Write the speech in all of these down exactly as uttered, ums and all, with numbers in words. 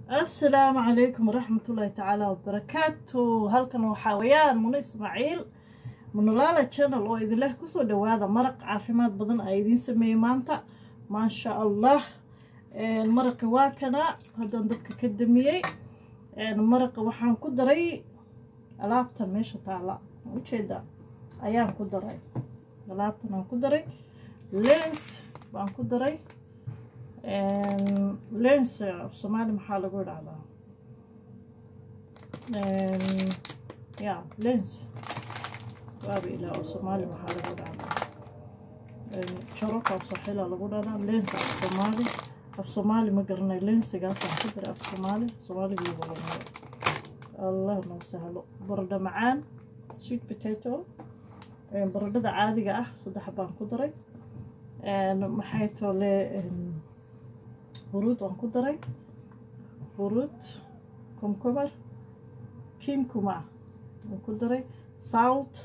السلام عليكم ورحمة الله تعالى وبركاته. هلكن وحاويان من إسماعيل من لالا channel oo idin leh kusoo dhawaada maraq caafimaad badan ay idin sameeyay maanta ma sha Allah. een maraqi waa kana hadan dadka ka damiyay een maraqi waxaan ku daray alaabta meesha taala u jeeda ayaan ku daray alaabtan aan ku daray lens baan ku daray een lens Soomaali maxaa lagu yiraahdaa een ja lens وابي إلى الصومالي محل هذا شركة بصحيلة لقولنا لينس الصومالي الصومالي ما قرنا لينس قاصح كبر الصومالي الصومالي بيقولون الله ما سهله برد معان سويت بوتيتو برد عادي قاح صدق حبان كدري محيته ل ورود وان كدري ورود كمكمر كيمكما كدري سالت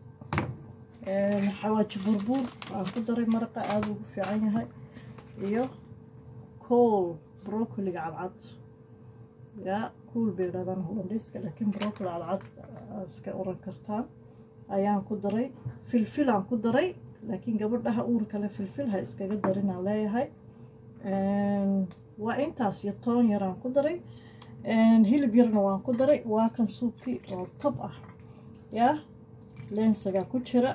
حواج بربور aan ku daray maraqa aad ugu fiican yahay iyo kool broccoli cadcad ya kool beeradan holandiska laakiin broccoli cadcad iska oran kartaan ayaan ku daray filfil aan ku daray laakiin gabadhaha uur kale filfil ha iskaga darin aan leeyahay een waa intaas iyo toon yar aan ku daray een hilib yarna waan ku daray waa kan suuqi oo tab ah ya lensaga ku jira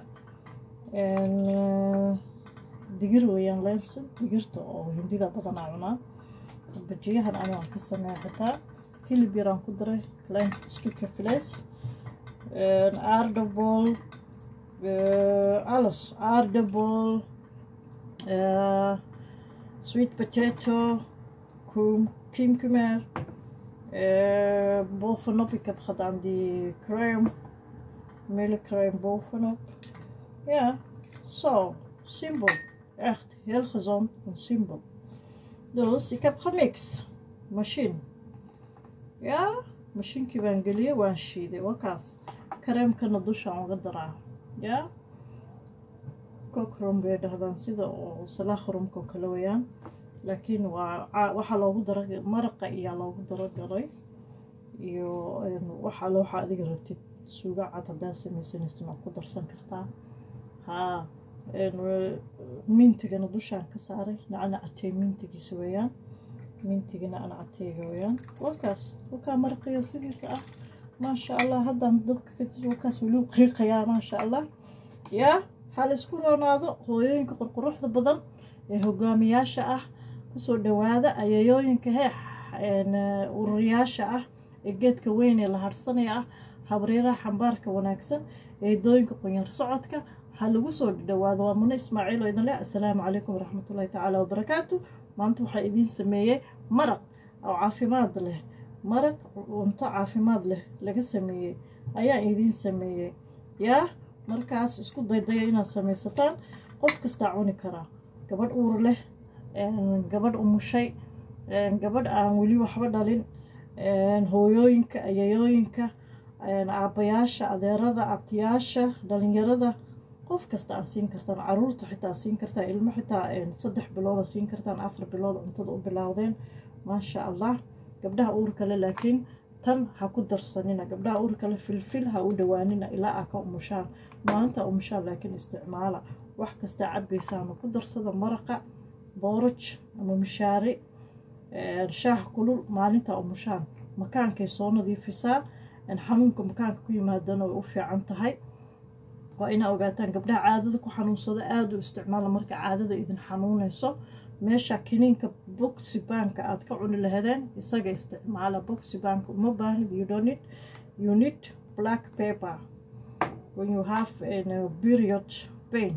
een digir weeyaan lens digirta oo hindida badan cunaa bajiyahan aan ka sameeyay hilib yar aan ku daray klein stukje vlees een aardappel alles aardappel uh, sweet potato kum kimkummer uh, bovenop ik heb gedaan die crème melkcrème bovenop. Ja, zo simpel, echt heel gezond en simpel. Dus ik heb gemixt, machine. Ja, machine baan geliye waan shiiday wakaas kareemkana dusha aan uga daraa ya kokrom bay dhahdaan sida oo salaaxrumka kala weeyaan laakiin waa waxa loogu daray maraqa iyo loogu daray iyo waxa loo xadiga rabtid suuga cad hadaa samaysanaysid ma ku darsan kartaa ها mintigana dushaan ka saaray nacna atay mintigiisa weeyaan mintigana ana atayga weeyaan wakaas wakaa marqiyo sidiisa ah ma sha Allah hadan dabka ka tijo wakaas wuu qiiqayaa ma sha Allah ya hal isku roonaado hooyooyinka qurquruxda badan ee hogaamiyaasha ah kusoo dhawaada ayayooyinka heex een ururiyaasha ah ee geedka weyn ee la harsanaya ah habriira xambaarka wanaagsan ee dooyinka qoyar socodka halgu soo dhawaado waa Muna Ismaaciil oo idin leh assalaamu calaykum waraxmatullaahi tacaala wabarakaatu maanta waxa idin sameeyay maraq oo caafimaad leh maraq cunto caafimaad leh laga sameeyay ayaa idin sameeyay ya markaas isku dayday inaad samaysataan qof kasta cuni kara gabadh uur leh een gabadh umushay een gabadh aan wali waxba dhalin een hooyooyinka ayayooyinka een aabayaasha adeerada abtiyaasha dhalinyarada qof kasta aan siin kartaan caruurta xitaa siin kartaa ilmo xitaa saddex bilood siin kartaan afar bilood cuntada u bilaawdeen ma sha Allah gabdhaha uur kale laakiin tan ha ku darsanina gabdhaha uur kale filfil ha u dhawaanina ilaa aka umushaan maanta umushaan laakiin isticmaala wax kasta cabaysaan ku darsada maraqa booraj ama mishaari ee shaah kulul maalinta umushaan makaankay soo nadiifisaa in xanuunka makaanka ku yimaadana way u fiican tahay waa ina ogaataan gabdhaha caadada ku xanuunsada aad u isticmaala marka caadada idin xanuunayso meesha kiniinka boxy bank aad ka cuni lahaydeen isaga isticmaala boxy bank uma baahnid you don't need you need black pepper when you have a period pain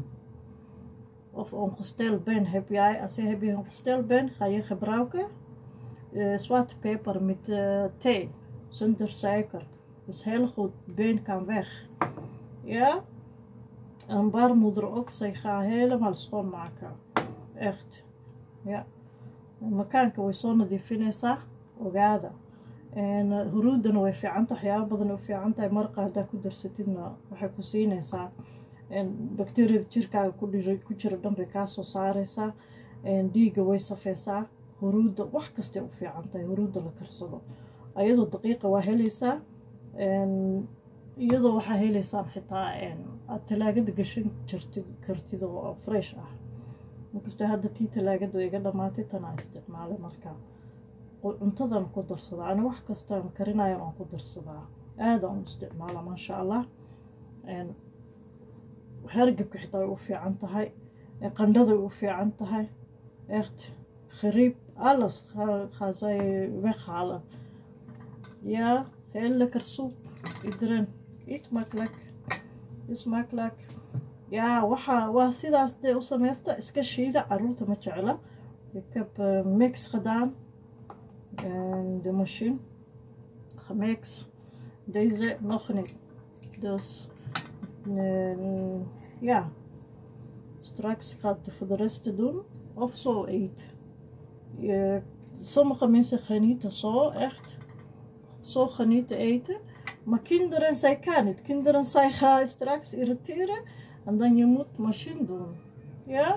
of ongestel ben heb jij als je heb je ongestel ben ga je gebruiken uh, zwarte peper met uh, thee zonder suiker dus heel goed been kan weg ja een baarmoeder ook zij gaat helemaal schoonmaken echt ja makaanka way soo nadiifinaysaa ogaada een huruudana way fiican tahay waxyaabo badan oo fiican tahay marqa hadaa ku darsatidna waxay ku siinaysaa een bakteeriyada jirkaaga ku dhiro ku jira dhan bay ka soo saaraysaa een dhiiga way safaysaa huruudda wax kastay u fiican tahay huruudda la karsado ayadoo daqiiqa waa helaysaa iyadoo waxaa helaysaan xitaa aad talaagada gashan jirtid kartid oo fresh ah inkastoo hadda tii talaagada iga dhammaatay tanaa isticmaalay markaa cuntadan ku darsadaa ani wax kastaan karinayan aan ku darsadaa aada aan u isticmaala maasha allah hargabka xitaa way u fiican tahay qandhada way u fiican tahay echt geriep alles gaan zij weghalen ja heel lekker soep iedereen eet makkelijk is makkelijk ja waxa waa sidaas dee u samaysta iska shiida caruurta ma jecla ik heb uh, mix gedaan en de machine gemix deze nog niet dus uh, ja straks gaat het voor de rest te doen of zo eten uh, sommige mensen genieten zo echt zo genieten eten maar kinderen zij kan niet kinderen zij gaan straks irriteren en dan je moet machine doen ja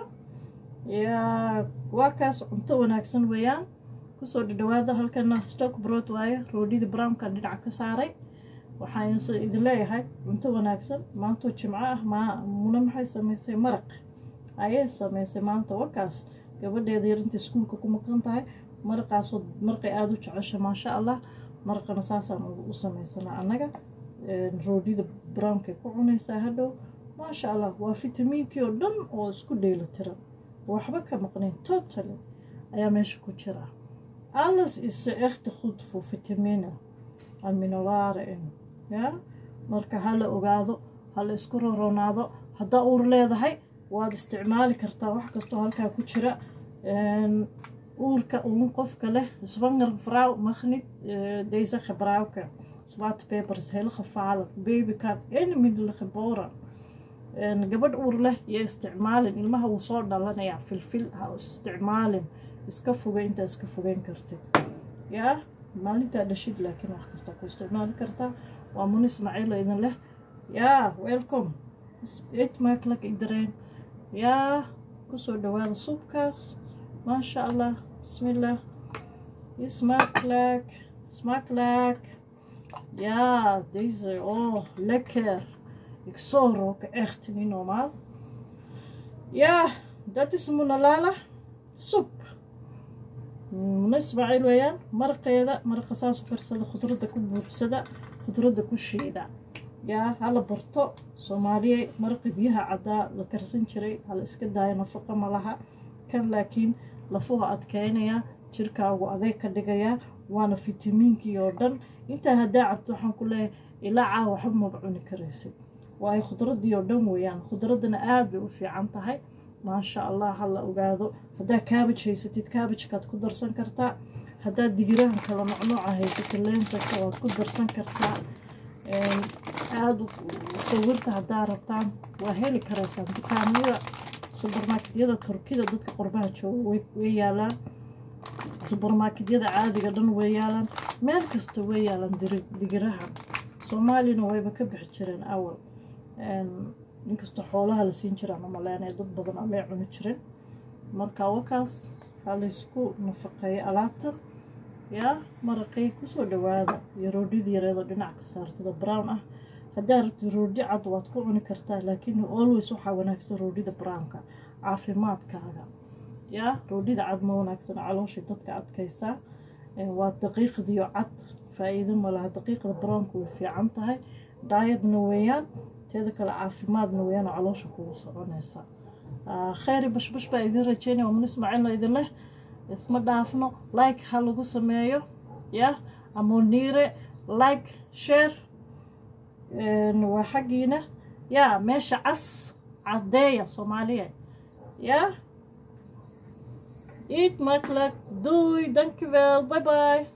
ja wakaas cunto wanaagsan weeyaan kusoo dhawaada halkana stock brood waaye roodhida brownka dhinaca ka saaray waxaan idin leeyahay cunto wanaagsan maanta jimco ah ma muna maxay samaysay maraq ayay samaysay maanta wakaas gabadheeda yar inta iskuulka ku maqan tahay maraqaasoo marqay aada u jecesha maasha allah maraqana saasaan u samaysanaa annaga roodhida brownka ku cunaysaa hadhow maasha allah waa fitamiinkii oo dhan oo isku dheelitiran waxba ka maqnayn totally ayaa meesha ku jira alles is echt goed voor vitamine aminowaren ja marka hala ogaado hala isku roronaado haddaa uur leedahay waad isticmaali kartaa wax kastoo halkaa ku jira uurka uun qofka leh zwanger vrouw mag niet uh, deze gebruiken zwarte peper is heel gevaarlijk baby kan in middelen geboren en gabadh uur leh iyo isticmaalin ilmaha wuu soo dhalanayaa filfil ha isticmaalin iska fogeyn intaa iska fogeyn kartid yaa maalintaa dhashid laakiin wax kasta ku isticmaali kartaa waa mun ismaaciil oo idin leh yaa welcome eet makkelijk iedereen yaa kusoo dhawaada suubkaas maasha allah bismillah smakelijk smakelijk ja deze oh lekker ik zo roken echt niet normaal ja dat is munalala soep muna ismaaciil weeyaan maraqeeda maraqa saas u karsada khudradda ku buuxsada khudradda ku shiida yaa hala barto soomaaliya maraqi biyaha caddaa la karsan jiray hala iska daayo nafaqa ma laha kan laakiin lafuha adkeynaya jirkaagu adeeg ka dhigaya waana fitamiinkii oo dhan intaa haddaa cabto waxaan ku leeyahay ilaa caawa waxba maba cuni karaysid waayo khudraddii oo dhan weeyaan khudraddana aad bay u fiican tahay maasha allah hala ogaado haddaa cabbage haysatid cabbagekaad ku darsan kartaa haddaad digirahan kala nocnooca haysatid leensaka waad ku darsan kartaa aada sawirta haddaa rabtaan waa heli karaysaan dukaamyada subermarketyada turkida dadka qurbaha jooga way yaalaan subermarketyada caadiga dhan way yaalaan meel kasta way yaalaan digirahan soomaaliyana wayba ka bixi jireen awal inkastoo xoolaha la siin jiraan umaleynaya dad badan amay cuni jirin marka wakaas ha laysku nafaqeeyo alaabtan yaa maraqay kusoo dhawaada iyo roodhida yareedoo dhinac ka saartada brown ah haddaa rabtid roodhi cad waad ku cuni kartaa laakiin always waxaa wanaagsan roodhida brownka caafimaadkaaga yaa roodhida cad ma wanaagsan caloosha dadka adkaysaa waa daqiiqdiyo cad faa'iido ma laha daqiiqda brownka way fiican tahay dietna weeyaan teeda kale caafimaadna weeyaan caloosha kugu soconaysa khayri bashbash baa idin rajeynaya waa mun ismaaciilna idin leh isma dhaafno like ha lagu sameeyo ya amoniire like share waa xaggiina ya meesha cas cadeeya soomaaliya ya eat makkelijk doei dankjewel bye bye